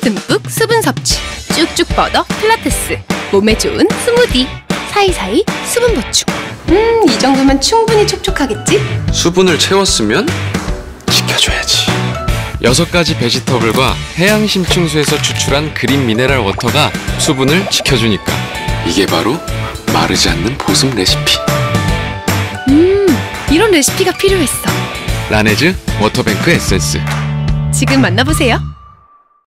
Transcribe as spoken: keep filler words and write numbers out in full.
듬뿍 수분 섭취, 쭉쭉 뻗어 필라테스, 몸에 좋은 스무디, 사이사이 수분 보충. 음, 이 정도면 충분히 촉촉하겠지? 수분을 채웠으면 지켜줘야지. 여섯 가지 베지터블과 해양 심층수에서 추출한 그린 미네랄 워터가 수분을 지켜주니까. 이게 바로 마르지 않는 보습 레시피. 음, 이런 레시피가 필요했어. 라네즈 워터뱅크 에센스. 지금 만나보세요.